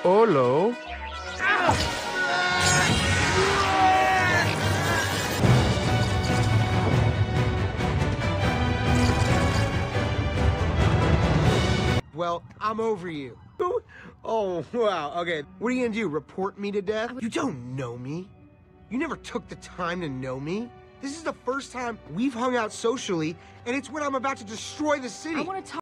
Olo. Well, I'm over you. Oh, wow. Okay, what are you gonna do, report me to death? You don't know me. You never took the time to know me. This is the first time we've hung out socially, and it's when I'm about to destroy the city. I want to talk.